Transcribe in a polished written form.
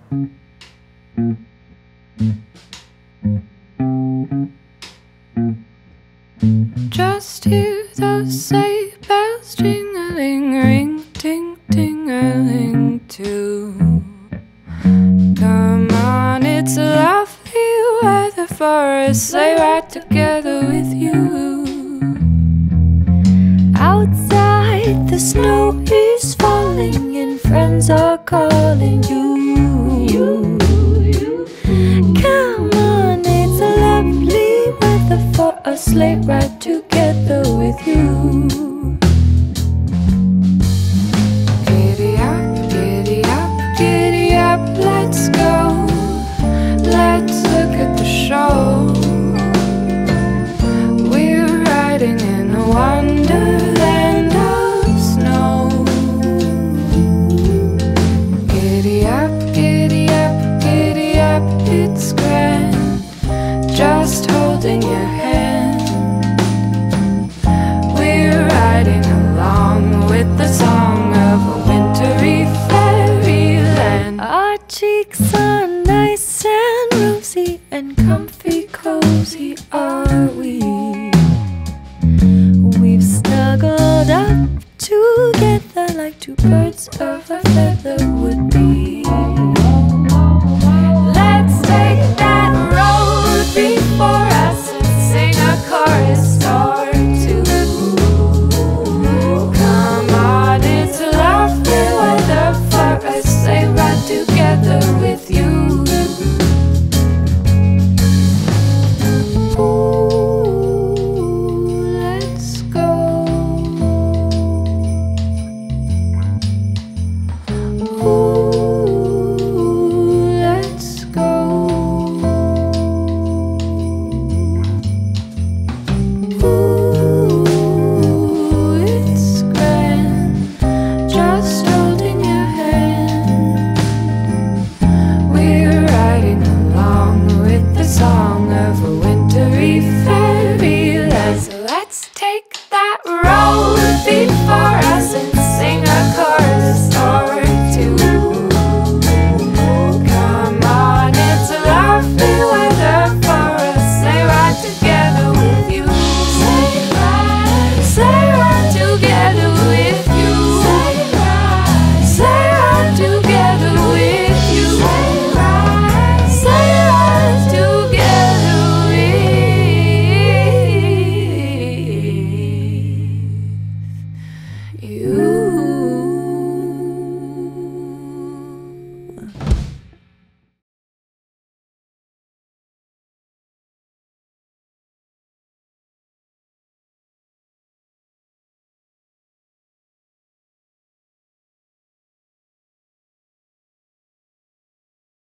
Just hear those sleigh bells jingling, ring, ting, ting-a-ling too. Come on, it's a lovely weather for a sleigh ride together with you. Outside the snow is falling and friends are calling you. Come on, it's a lovely weather for a sleigh ride together with you. Giddy up, giddy up, giddy up, let's go. Let's look at the show. We're riding in a wonderland of snow. Giddy up, giddy up, giddy up, it's grand, just holding your hand. We're riding along with the song of a wintry fairyland. Our cheeks are nice and rosy and comfy cozy are we. We've snuggled up together like two birds of